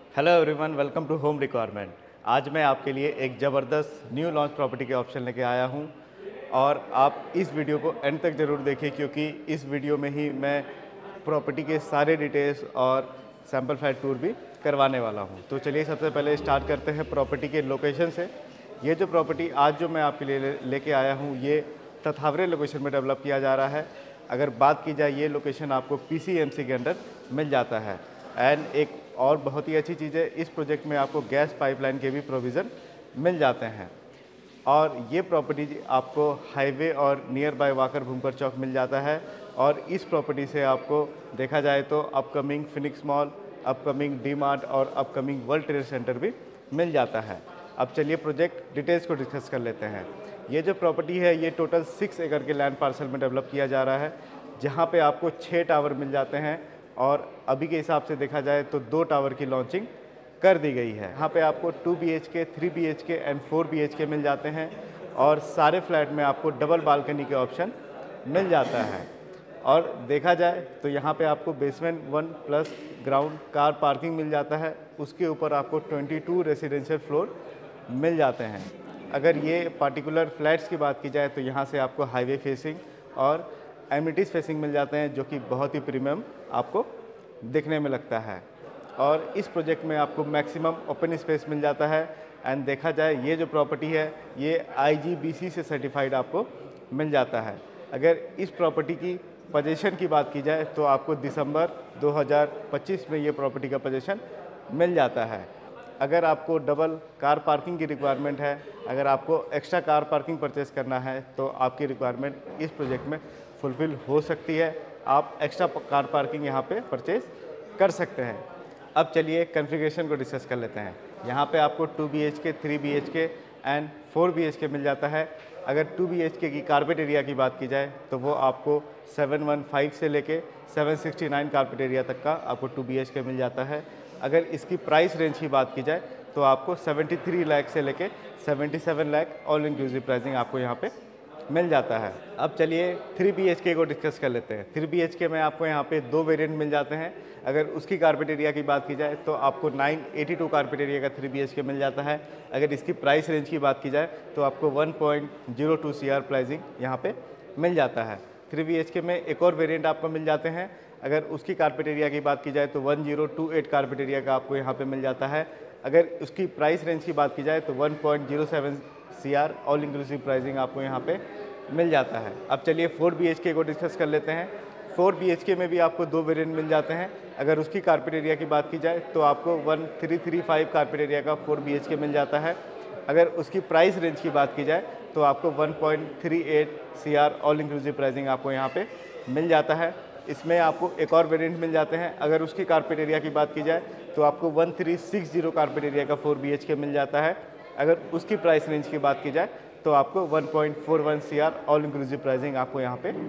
Hello everyone, welcome to home requirement. आज मैं आपके लिए एक ज़बरदस्त न्यू लॉन्च प्रॉपर्टी के ऑप्शन लेके आया हूं और आप इस वीडियो को एंड तक ज़रूर देखिए क्योंकि इस वीडियो में ही मैं प्रॉपर्टी के सारे डिटेल्स और सैम्पल फ्लैट टूर भी करवाने वाला हूं। तो चलिए सबसे पहले स्टार्ट करते हैं प्रॉपर्टी के लोकेशन से। ये जो प्रॉपर्टी आज जो मैं आपके लिए लेके आया हूँ ये तथावरे लोकेशन में डेवलप किया जा रहा है। अगर बात की जाए ये लोकेशन आपको PCMC के अंडर मिल जाता है। एंड एक और बहुत ही अच्छी चीज़ है, इस प्रोजेक्ट में आपको गैस पाइपलाइन के भी प्रोविज़न मिल जाते हैं। और ये प्रॉपर्टी आपको हाईवे और नियर बाय वाकर भूमकर चौक मिल जाता है। और इस प्रॉपर्टी से आपको देखा जाए तो upcoming Phoenix mall, upcoming D Mart और अपकमिंग वर्ल्ड ट्रेड सेंटर भी मिल जाता है। अब चलिए प्रोजेक्ट डिटेल्स को डिस्कस कर लेते हैं। ये जो प्रॉपर्टी है ये टोटल 6 एकड़ के लैंड पार्सल में डेवलप किया जा रहा है, जहाँ पे आपको 6 टावर मिल जाते हैं और अभी के हिसाब से देखा जाए तो 2 टावर की लॉन्चिंग कर दी गई है। यहाँ पे आपको 2 BHK, 3 BHK एंड 4 BHK मिल जाते हैं और सारे फ्लैट में आपको डबल बालकनी के ऑप्शन मिल जाता है। और देखा जाए तो यहाँ पे आपको basement 1 plus ground car parking मिल जाता है। उसके ऊपर आपको 22 रेजिडेंशियल फ्लोर मिल जाते हैं। अगर ये पार्टिकुलर फ्लैट्स की बात की जाए तो यहाँ से आपको हाईवे फेसिंग और एमिनिटीज़ फेसिंग मिल जाते हैं, जो कि बहुत ही प्रीमियम आपको दिखने में लगता है। और इस प्रोजेक्ट में आपको मैक्सिमम ओपन स्पेस मिल जाता है। एंड देखा जाए ये जो प्रॉपर्टी है ये IGBC से सर्टिफाइड आपको मिल जाता है। अगर इस प्रॉपर्टी की पोजीशन की बात की जाए तो आपको दिसंबर 2025 में ये प्रॉपर्टी का पोजीशन मिल जाता है। अगर आपको डबल कार पार्किंग की रिक्वायरमेंट है, अगर आपको एक्स्ट्रा कार पार्किंग परचेस करना है तो आपकी रिक्वायरमेंट इस प्रोजेक्ट में फुलफ़िल हो सकती है। आप एक्स्ट्रा कार पार्किंग यहाँ पे परचेस कर सकते हैं। अब चलिए कॉन्फ़िगरेशन को डिस्कस कर लेते हैं। यहाँ पे आपको 2 BHK, 3 BHK एंड 4 BHK मिल जाता है। अगर 2 BHK की कारपेट एरिया की बात की जाए तो वो आपको 715 से लेके 769 कारपेट एरिया तक का आपको 2 BHK मिल जाता है। अगर इसकी प्राइस रेंज की बात की जाए तो आपको 73 लाख से लेके 77 लाख ऑल इंक्लूसिव प्राइसिंग आपको यहाँ पे मिल जाता है। अब चलिए 3 BHK को डिस्कस कर लेते हैं। 3 BHK में आपको यहाँ पे 2 वेरिएंट मिल जाते हैं। अगर उसकी कारपेट एरिया की बात की जाए तो आपको 982 कारपेट एरिया का 3 BHK मिल जाता है। अगर इसकी प्राइस रेंज की बात की जाए तो आपको 1.02 CR प्राइसिंग यहाँ पे मिल जाता है। 3 BHK में एक और वेरिएंट आपको मिल जाते हैं। अगर उसकी कारपेट एरिया की बात की जाए तो 1028 कारपेट एरिया का आपको यहाँ पे मिल जाता है। अगर उसकी प्राइस रेंज की बात की जाए तो 1.07 CR ऑल इंक्लूसिव प्राइसिंग आपको यहाँ पे मिल जाता है। अब चलिए 4 BHK को डिस्कस कर लेते हैं। 4 BHK में भी आपको 2 वेरिएंट मिल जाते हैं। अगर उसकी कारपेट एरिया की बात की जाए तो आपको 1335 कारपेट एरिया का 4 BHK मिल जाता है। अगर उसकी प्राइस रेंज की बात की जाए तो आपको 1.38 CR ऑल इंक्लूसिव प्राइसिंग आपको यहाँ पे मिल जाता है। इसमें आपको एक और वेरिएंट मिल जाते हैं। अगर उसकी कारपेट एरिया की बात की जाए तो आपको 1360 कारपेट एरिया का 4 BHK मिल जाता है। अगर उसकी प्राइस रेंज की बात की जाए तो आपको 1.41 CR ऑल इंक्लूसिव प्राइसिंग आपको यहाँ पे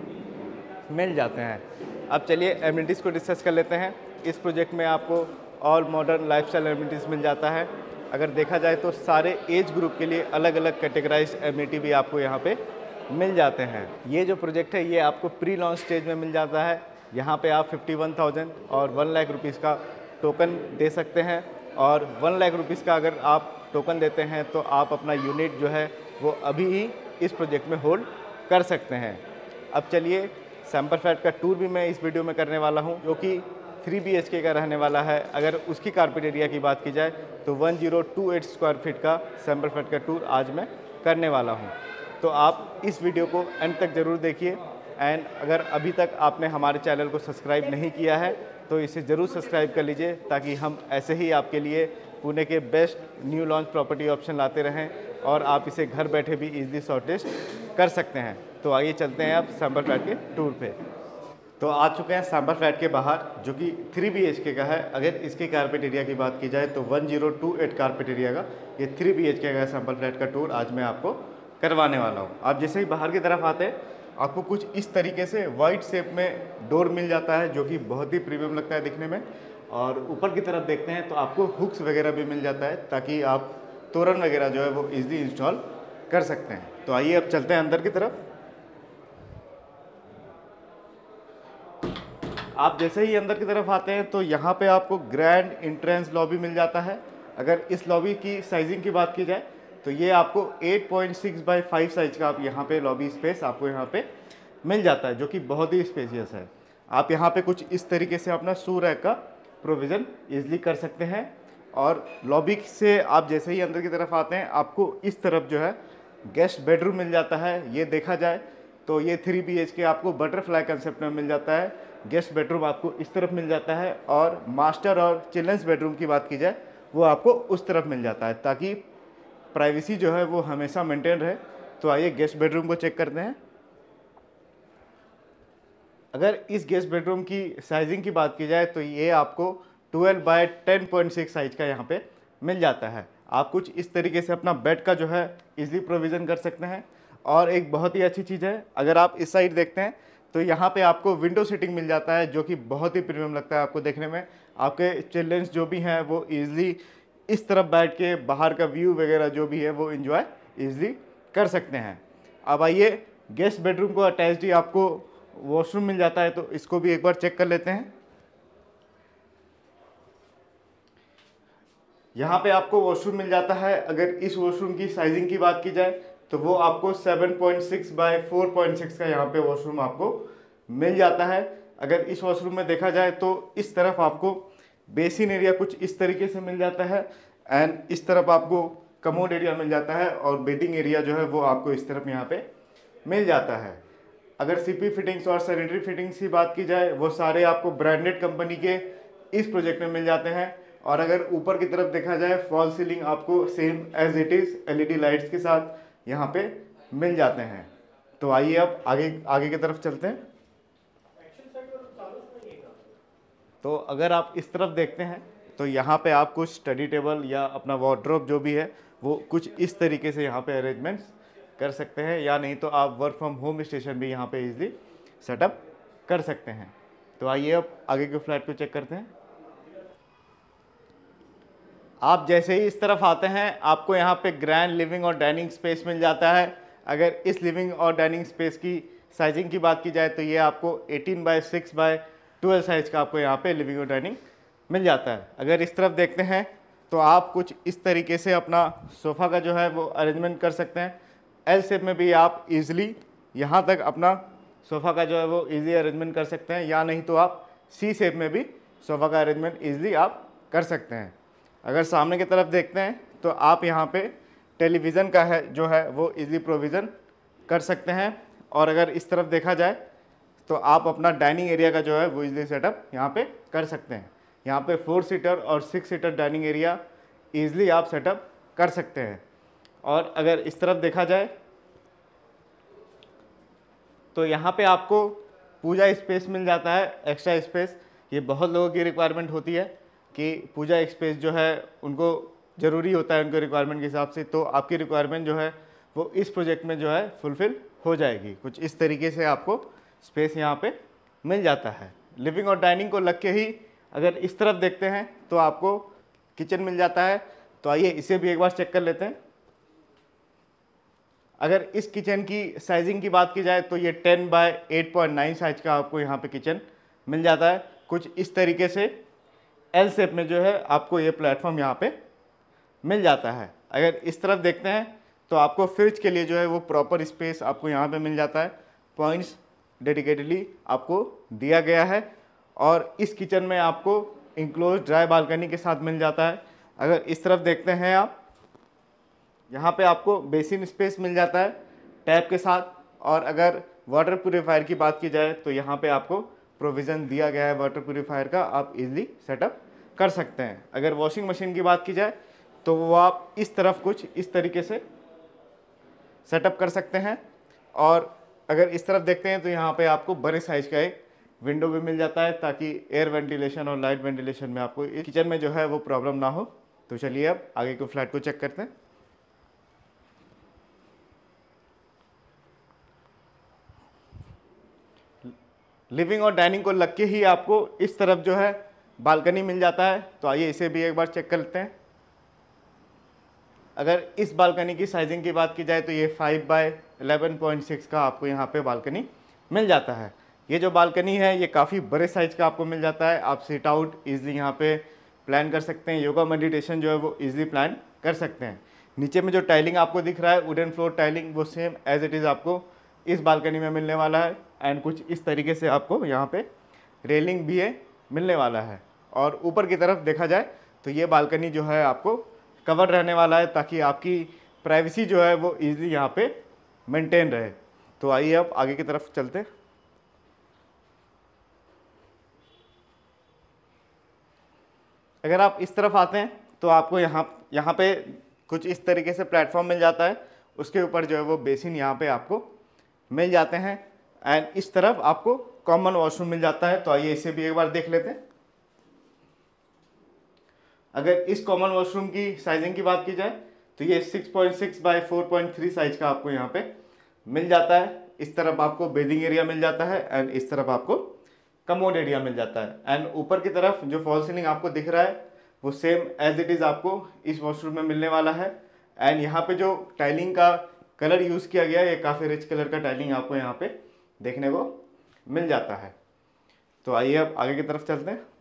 मिल जाते हैं। अब चलिए एमिनिटीज़ को डिस्कस कर लेते हैं। इस प्रोजेक्ट में आपको ऑल मॉडर्न लाइफस्टाइल एमिनिटीज़ मिल जाता है। अगर देखा जाए तो सारे एज ग्रुप के लिए अलग अलग कैटेगराइज एमिनिटी भी आपको यहाँ पे मिल जाते हैं। ये जो प्रोजेक्ट है ये आपको प्री लॉन्च स्टेज में मिल जाता है। यहाँ पे आप 51,000 और 1 लाख रुपीज़ का टोकन दे सकते हैं। और 1 लाख रुपीज़ का अगर आप टोकन देते हैं तो आप अपना यूनिट जो है वो अभी ही इस प्रोजेक्ट में होल्ड कर सकते हैं। अब चलिए सैम्पल फ्लैट का टूर भी मैं इस वीडियो में करने वाला हूं, जो कि 3 BHK का रहने वाला है। अगर उसकी कारपेट एरिया की बात की जाए तो 1028 स्क्वायर फीट का सैम्पल फ्लैट का टूर आज मैं करने वाला हूं। तो आप इस वीडियो को एंड तक ज़रूर देखिए। एंड अगर अभी तक आपने हमारे चैनल को सब्सक्राइब नहीं किया है तो इसे ज़रूर सब्सक्राइब कर लीजिए, ताकि हम ऐसे ही आपके लिए पुणे के best new launch property option लाते रहें और आप इसे घर बैठे भी इजीली शॉर्टेस्ट कर सकते हैं। तो आइए चलते हैं अब सैम्पल फ्लैट के टूर पे। तो आ चुके हैं सैम्पल फ्लैट के बाहर, जो कि 3 BHK का है। अगर इसकी कारपेट एरिया की बात की जाए तो 1028 कारपेट एरिया का ये 3 BHK का सैम्पल फ्लैट का टूर आज मैं आपको करवाने वाला हूँ। आप जैसे ही बाहर की तरफ आते हैं आपको कुछ इस तरीके से वाइड शेप में डोर मिल जाता है, जो कि बहुत ही प्रीमियम लगता है दिखने में। और ऊपर की तरफ देखते हैं तो आपको हुक्स वगैरह भी मिल जाता है, ताकि आप तोरण वगैरह जो है वो इजीली इंस्टॉल कर सकते हैं। तो आइए अब चलते हैं अंदर की तरफ। आप जैसे ही अंदर की तरफ आते हैं तो यहाँ पे आपको ग्रैंड इंट्रेंस लॉबी मिल जाता है। अगर इस लॉबी की साइजिंग की बात की जाए तो ये आपको 8.6 बाई 5 साइज का आप यहाँ पे लॉबी स्पेस आपको यहाँ पे मिल जाता है, जो कि बहुत ही स्पेशियस है। आप यहाँ पे कुछ इस तरीके से अपना शू रैक का प्रोविज़न ईजिली कर सकते हैं। और लॉबी से आप जैसे ही अंदर की तरफ आते हैं आपको इस तरफ जो है गेस्ट बेडरूम मिल जाता है। ये देखा जाए तो ये 3 BHK आपको बटरफ्लाई कंसेप्ट में मिल जाता है। गेस्ट बेडरूम आपको इस तरफ मिल जाता है और मास्टर और चिल्ड्रंस बेडरूम की बात की जाए वो आपको उस तरफ मिल जाता है, ताकि प्राइवेसी जो है वो हमेशा मेंटेन रहे। तो आइए गेस्ट बेडरूम को चेक करते हैं। अगर इस गेस्ट बेडरूम की साइजिंग की बात की जाए तो ये आपको 12 बाय 10.6 साइज का यहाँ पे मिल जाता है। आप कुछ इस तरीके से अपना बेड का जो है इजीली प्रोविज़न कर सकते हैं। और एक बहुत ही अच्छी चीज़ है, अगर आप इस साइड देखते हैं तो यहाँ पे आपको विंडो सीटिंग मिल जाता है, जो कि बहुत ही प्रीमियम लगता है आपको देखने में। आपके चिल्ड्रंस जो भी हैं वो ईजिली इस तरफ बैठ के बाहर का व्यू वगैरह जो भी है वो एंजॉय ईजिली कर सकते हैं। अब आइए गेस्ट बेडरूम को अटैच्ड ही आपको वॉशरूम मिल जाता है, तो इसको भी एक बार चेक कर लेते हैं। यहाँ पे आपको वॉशरूम मिल जाता है। अगर इस वॉशरूम की साइजिंग की बात की जाए तो वो आपको 7.6 बाय 4.6 का यहाँ पे वॉशरूम आपको मिल जाता है। अगर इस वॉशरूम में देखा जाए तो इस तरफ आपको बेसिन एरिया कुछ इस तरीके से मिल जाता है एंड इस तरफ आपको कमोड एरिया मिल जाता है और बेडिंग एरिया जो है वो आपको इस तरफ यहाँ पे मिल जाता है। अगर सीपी फिटिंग्स और सैनिटरी फिटिंग्स की बात की जाए वो सारे आपको ब्रांडेड कंपनी के इस प्रोजेक्ट में मिल जाते हैं। और अगर ऊपर की तरफ देखा जाए फॉल सीलिंग आपको same as it is LED lights के साथ यहाँ पे मिल जाते हैं। तो आइए अब आगे की तरफ चलते हैं। तो अगर आप इस तरफ देखते हैं तो यहाँ पे आप कुछ स्टडी टेबल या अपना वार्डरोब जो भी है वो कुछ इस तरीके से यहाँ पे अरेंजमेंट्स कर सकते हैं, या नहीं तो आप वर्क फ्रॉम होम स्टेशन भी यहाँ पे इजीली सेटअप कर सकते हैं। तो आइए अब आगे के फ्लैट को चेक करते हैं। आप जैसे ही इस तरफ आते हैं आपको यहाँ पे ग्रैंड लिविंग और डाइनिंग स्पेस मिल जाता है। अगर इस लिविंग और डाइनिंग स्पेस की साइजिंग की बात की जाए तो ये आपको 18 बाय 6 बाय 12 साइज का आपको यहाँ पे लिविंग और डाइनिंग मिल जाता है। अगर इस तरफ देखते हैं तो आप कुछ इस तरीके से अपना सोफ़ा का जो है वो अरेंजमेंट कर सकते हैं। एल शेप में भी आप इजीली यहाँ तक अपना सोफ़ा का जो है वो इजी अरेंजमेंट कर सकते हैं, या नहीं तो आप सी शेप में भी सोफ़ा का अरेंजमेंट इजीली आप कर सकते हैं। अगर सामने की तरफ देखते हैं तो आप यहाँ पे टेलीविज़न का है जो है वो इजीली प्रोविज़न कर सकते हैं। और अगर इस तरफ देखा जाए तो आप अपना डाइनिंग एरिया का जो है वो इजीली सेटअप यहाँ पे कर सकते हैं। यहाँ पे 4 सीटर और 6 सीटर डाइनिंग एरिया इजीली आप सेटअप कर सकते हैं। और अगर इस तरफ देखा जाए तो यहाँ पे आपको पूजा स्पेस मिल जाता है, एक्स्ट्रा स्पेस। ये बहुत लोगों की रिक्वायरमेंट होती है कि पूजा स्पेस जो है उनको ज़रूरी होता है उनके रिक्वायरमेंट के हिसाब से, तो आपकी रिक्वायरमेंट जो है वो इस प्रोजेक्ट में जो है फुलफ़िल हो जाएगी। कुछ इस तरीके से आपको स्पेस यहाँ पे मिल जाता है। लिविंग और डाइनिंग को लग के ही अगर इस तरफ देखते हैं तो आपको किचन मिल जाता है। तो आइए इसे भी एक बार चेक कर लेते हैं। अगर इस किचन की साइजिंग की बात की जाए तो ये 10 बाय 8.9 साइज का आपको यहाँ पे किचन मिल जाता है। कुछ इस तरीके से एल शेप में जो है आपको ये प्लेटफॉर्म यहाँ पे मिल जाता है। अगर इस तरफ देखते हैं तो आपको फ्रिज के लिए जो है वो प्रॉपर स्पेस आपको यहाँ पे मिल जाता है। पॉइंट्स डेडिकेटेडली आपको दिया गया है। और इस किचन में आपको इंक्लोज ड्राई बालकनी के साथ मिल जाता है। अगर इस तरफ देखते हैं आप, यहाँ पे आपको बेसिन स्पेस मिल जाता है टैप के साथ। और अगर वाटर प्यूरीफायर की बात की जाए तो यहाँ पे आपको प्रोविज़न दिया गया है वाटर प्यूरीफायर का, आप इजीली सेटअप कर सकते हैं। अगर वॉशिंग मशीन की बात की जाए तो वो आप इस तरफ कुछ इस तरीके से सेटअप कर सकते हैं। और अगर इस तरफ देखते हैं तो यहाँ पे आपको बड़े साइज का एक विंडो भी मिल जाता है, ताकि एयर वेंटिलेशन और लाइट वेंटिलेशन में आपको इस किचन में जो है वो प्रॉब्लम ना हो। तो चलिए अब आगे के फ्लैट को चेक करते हैं। लिविंग और डाइनिंग को लग के ही आपको इस तरफ जो है बालकनी मिल जाता है। तो आइए इसे भी एक बार चेक कर लेते हैं। अगर इस बालकनी की साइजिंग की बात की जाए तो ये 5 बाय 11.6 का आपको यहाँ पे बालकनी मिल जाता है। ये जो बालकनी है ये काफ़ी बड़े साइज़ का आपको मिल जाता है। आप सिट आउट ईजिली यहाँ पे प्लान कर सकते हैं, योगा मेडिटेशन जो है वो ईजिली प्लान कर सकते हैं। नीचे में जो टाइलिंग आपको दिख रहा है वुडन फ्लोर टाइलिंग, वो सेम एज इट इज़ आपको इस बालकनी में मिलने वाला है। एंड कुछ इस तरीके से आपको यहाँ पे रेलिंग भी है मिलने वाला है। और ऊपर की तरफ देखा जाए तो ये बालकनी जो है आपको कवर रहने वाला है, ताकि आपकी प्राइवेसी जो है वो ईजिली यहाँ पे मेंटेन रहे। तो आइए अब आगे की तरफ चलते हैं। अगर आप इस तरफ आते हैं तो आपको यहाँ पे कुछ इस तरीके से प्लेटफॉर्म मिल जाता है, उसके ऊपर जो है वो बेसिन यहाँ पे आपको मिल जाते हैं। एंड इस तरफ आपको कॉमन वॉशरूम मिल जाता है। तो आइए इसे भी एक बार देख लेते हैं। अगर इस कॉमन वॉशरूम की साइजिंग की बात की जाए तो ये 6.6 बाय 4.3 साइज का आपको यहाँ पे मिल जाता है। इस तरफ आपको बेडिंग एरिया मिल जाता है एंड इस तरफ आपको कमोड एरिया मिल जाता है। एंड ऊपर की तरफ जो फॉल सीलिंग आपको दिख रहा है वो सेम एज इट इज़ आपको इस वॉशरूम में मिलने वाला है। एंड यहाँ पे जो टाइलिंग का कलर यूज़ किया गया है ये काफ़ी रिच कलर का टाइलिंग आपको यहाँ पे देखने को मिल जाता है। तो आइए अब आगे की तरफ चलते हैं।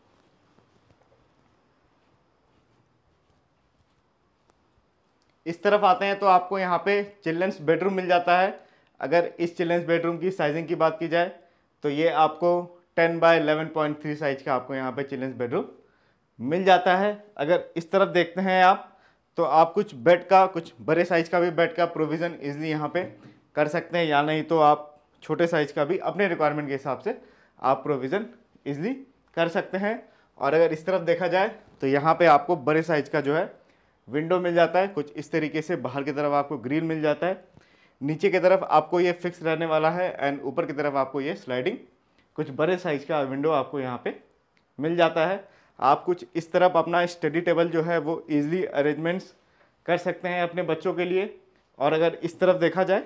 इस तरफ आते हैं तो आपको यहाँ पे चिल्ड्रंस बेडरूम मिल जाता है। अगर इस चिल्ड्रंस बेडरूम की साइजिंग की बात की जाए तो ये आपको 10 बाय 11.3 साइज का आपको यहाँ पे चिल्ड्रंस बेडरूम मिल जाता है। अगर इस तरफ देखते हैं आप तो आप कुछ बेड का, कुछ बड़े साइज का भी बेड का प्रोविज़न इजली यहाँ पे कर सकते हैं, या नहीं तो आप छोटे साइज का भी अपने रिक्वायरमेंट के हिसाब से आप प्रोविज़न इजली कर सकते हैं। और अगर इस तरफ देखा जाए तो यहाँ पे आपको बड़े साइज का जो है विंडो मिल जाता है। कुछ इस तरीके से बाहर की तरफ आपको ग्रिल मिल जाता है, नीचे की तरफ आपको ये फिक्स रहने वाला है एंड ऊपर की तरफ आपको ये स्लाइडिंग कुछ बड़े साइज का विंडो आपको यहाँ पे मिल जाता है। आप कुछ इस तरफ अपना स्टडी टेबल जो है वो ईजिली अरेंजमेंट्स कर सकते हैं अपने बच्चों के लिए। और अगर इस तरफ देखा जाए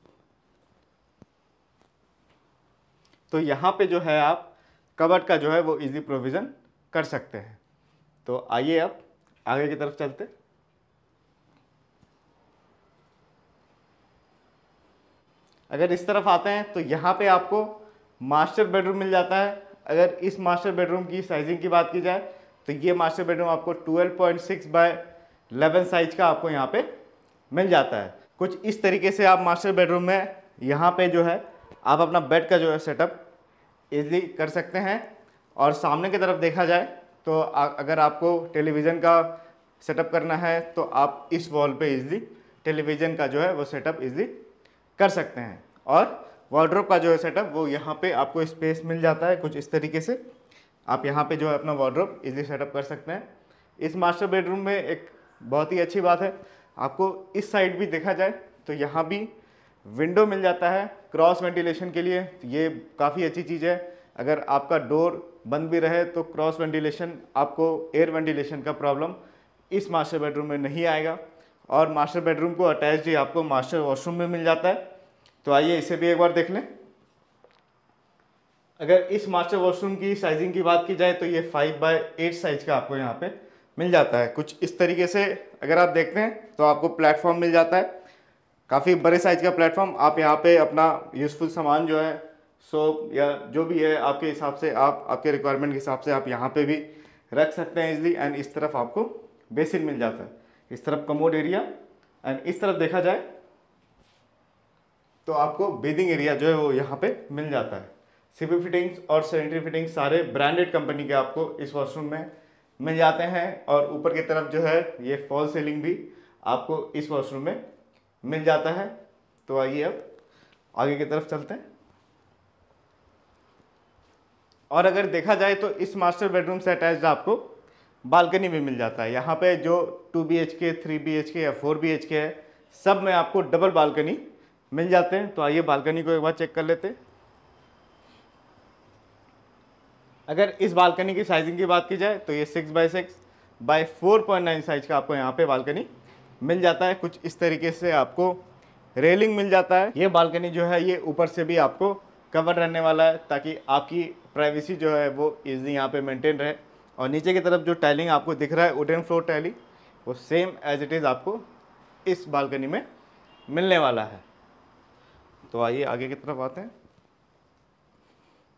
तो यहाँ पे जो है आप कबर्ड का जो है वो ईजी प्रोविज़न कर सकते हैं। तो आइए अब आगे की तरफ चलते। अगर इस तरफ आते हैं तो यहाँ पे आपको मास्टर बेडरूम मिल जाता है। अगर इस मास्टर बेडरूम की साइजिंग की बात की जाए तो ये मास्टर बेडरूम आपको 12.6 बाय 11 साइज का आपको यहाँ पे मिल जाता है। कुछ इस तरीके से आप मास्टर बेडरूम में यहाँ पे जो है आप अपना बेड का जो है सेटअप इजीली कर सकते हैं। और सामने की तरफ देखा जाए तो अगर आपको टेलीविज़न का सेटअप करना है तो आप इस वॉल पे इजीली टेलीविज़न का जो है वो सेटअप इजीली कर सकते हैं। और वार्डरोब का जो है सेटअप वो यहाँ पे आपको स्पेस मिल जाता है कुछ इस तरीके से। आप यहाँ पे जो है अपना वार्डरोब इजीली सेटअप कर सकते हैं। इस मास्टर बेडरूम में एक बहुत ही अच्छी बात है, आपको इस साइड भी देखा जाए तो यहाँ भी विंडो मिल जाता है क्रॉस वेंटिलेशन के लिए। ये काफ़ी अच्छी चीज़ है। अगर आपका डोर बंद भी रहे तो क्रॉस वेंटिलेशन, आपको एयर वेंटिलेशन का प्रॉब्लम इस मास्टर बेडरूम में नहीं आएगा। और मास्टर बेडरूम को अटैच ही आपको मास्टर वॉशरूम में मिल जाता है। तो आइए इसे भी एक बार देख लें। अगर इस मास्टर वॉशरूम की साइजिंग की बात की जाए तो ये 5 बाय 8 साइज का आपको यहाँ पे मिल जाता है। कुछ इस तरीके से अगर आप देखते हैं तो आपको प्लेटफॉर्म मिल जाता है, काफ़ी बड़े साइज का प्लेटफॉर्म। आप यहाँ पे अपना यूज़फुल सामान जो है, सोप या जो भी है आपके हिसाब से, आप आपके रिक्वायरमेंट के हिसाब से आप यहाँ पे भी रख सकते हैं इजली। एंड इस तरफ आपको बेसिन मिल जाता है, इस तरफ कमोड एरिया। एंड इस तरफ देखा जाए तो आपको बेदिंग एरिया जो है वो यहाँ पे मिल जाता है। सीपी फिटिंग्स और सैनिटरी फिटिंग्स सारे ब्रांडेड कंपनी के आपको इस वॉशरूम में मिल जाते हैं। और ऊपर की तरफ जो है ये फॉल सीलिंग भी आपको इस वॉशरूम में मिल जाता है। तो आइए अब आगे की तरफ चलते हैं। और अगर देखा जाए तो इस मास्टर बेडरूम से अटैच्ड आपको बालकनी भी मिल जाता है। यहाँ पे जो 2 BHK, 3 BHK या 4 BHK है, सब में आपको डबल बालकनी मिल जाते हैं। तो आइए बालकनी को एक बार चेक कर लेते हैं। अगर इस बालकनी की साइजिंग की बात की जाए तो ये 6 बाय 6 बाय 4.9 साइज का आपको यहाँ पे बालकनी मिल जाता है। कुछ इस तरीके से आपको रेलिंग मिल जाता है। ये बालकनी जो है ये ऊपर से भी आपको कवर रहने वाला है, ताकि आपकी प्राइवेसी जो है वो इजीली यहाँ पे मेंटेन रहे। और नीचे की तरफ जो टाइलिंग आपको दिख रहा है वुडन फ्लोर टाइलिंग, वो सेम एज इट इज़ आपको इस बालकनी में मिलने वाला है। तो आइए आगे की तरफ आते हैं।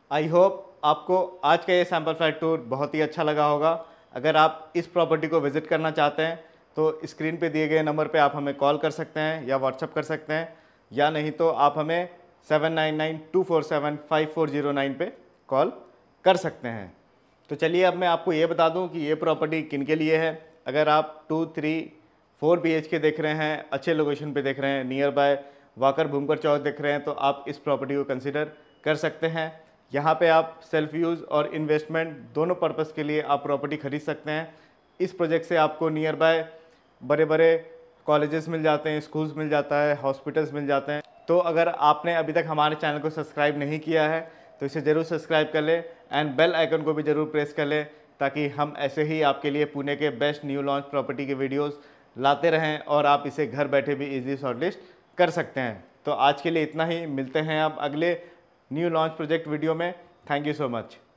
आई होप आपको आज का ये सैम्पल फ्लैट टूर बहुत ही अच्छा लगा होगा। अगर आप इस प्रॉपर्टी को विज़िट करना चाहते हैं तो स्क्रीन पे दिए गए नंबर पे आप हमें कॉल कर सकते हैं या व्हाट्सअप कर सकते हैं, या नहीं तो आप हमें 7992475409 पे कॉल कर सकते हैं। तो चलिए अब मैं आपको ये बता दूं कि ये प्रॉपर्टी किन के लिए है। अगर आप 2, 3, 4 BHK देख रहे हैं, अच्छे लोकेशन पे देख रहे हैं, नियर बाय वाकर भूमकर चौक देख रहे हैं, तो आप इस प्रॉपर्टी को कंसिडर कर सकते हैं। यहाँ पे आप सेल्फ यूज़ और इन्वेस्टमेंट दोनों पर्पज़ के लिए आप प्रॉपर्टी खरीद सकते हैं। इस प्रोजेक्ट से आपको नियर बाय बड़े बड़े कॉलेजेस मिल जाते हैं, स्कूल्स मिल जाता है, हॉस्पिटल्स मिल जाते हैं। तो अगर आपने अभी तक हमारे चैनल को सब्सक्राइब नहीं किया है तो इसे ज़रूर सब्सक्राइब कर लें एंड बेल आइकन को भी ज़रूर प्रेस कर लें, ताकि हम ऐसे ही आपके लिए पुणे के बेस्ट न्यू लॉन्च प्रॉपर्टी के वीडियोस लाते रहें और आप इसे घर बैठे भी इजीली शॉर्टलिस्ट कर सकते हैं। तो आज के लिए इतना ही, मिलते हैं आप अगले न्यू लॉन्च प्रोजेक्ट वीडियो में। Thank you so much.